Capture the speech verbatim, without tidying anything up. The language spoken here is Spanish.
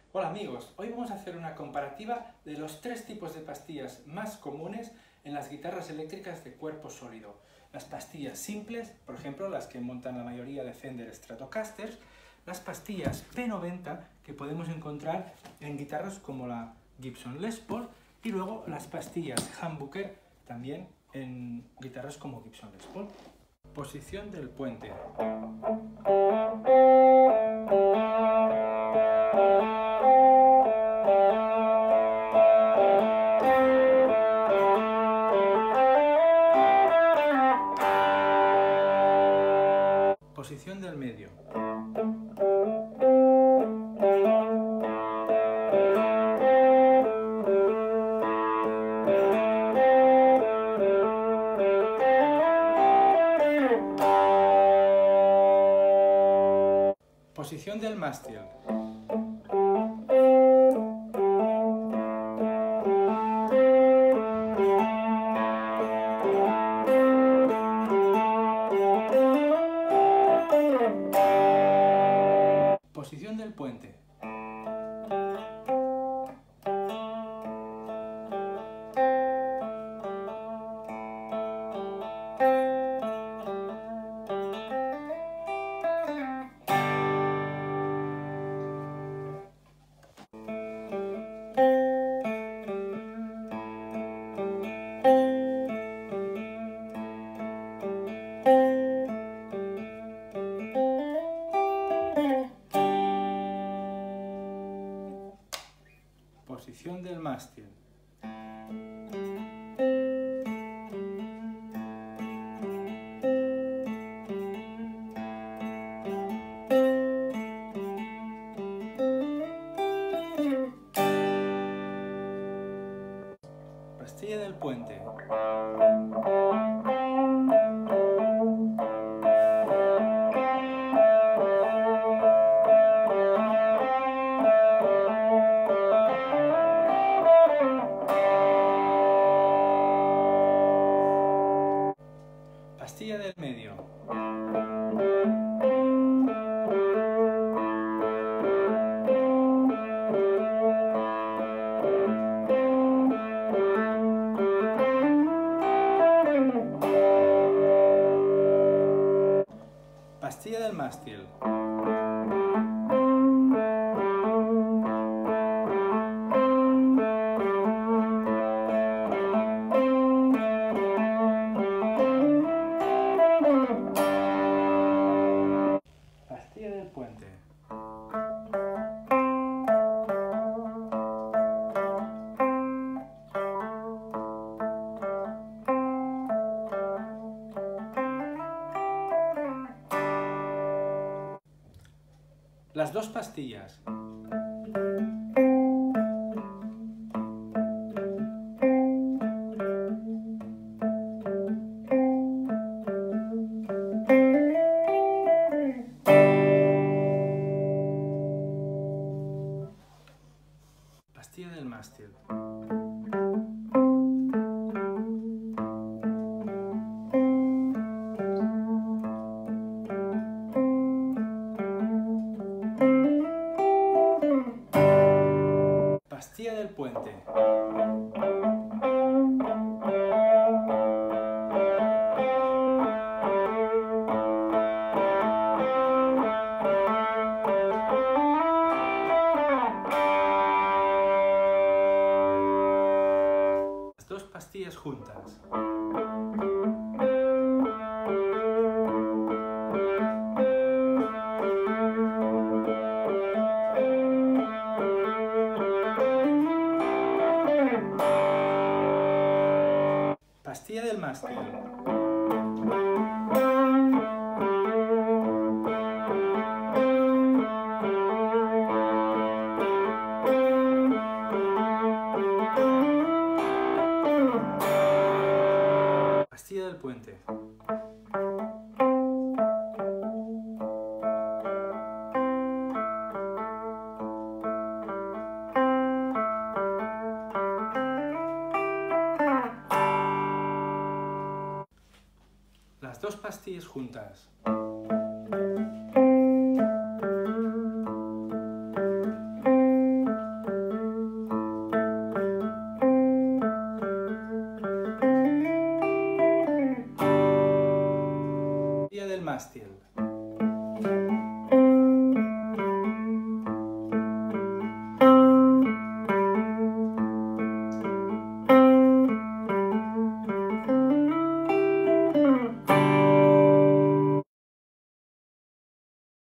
Hola amigos, hoy vamos a hacer una comparativa de los tres tipos de pastillas más comunes en las guitarras eléctricas de cuerpo sólido. Las pastillas simples, por ejemplo, las que montan la mayoría de Fender Stratocasters, las pastillas P noventa que podemos encontrar en guitarras como la Gibson Les Paul y luego las pastillas Humbucker también en guitarras como Gibson Les Paul. Posición del puente. Posición del medio. Posición del mástil. Posición del puente. Posición del mástil. Pastilla del puente. Pastilla del medio. Pastilla del mástil. Pastilla del puente. Las dos pastillas. Pastilla del mástil. Pastilla del puente. Las dos pastillas juntas. Pastilla del mástil. Pastilla del puente. Las dos pastillas juntas. mástil.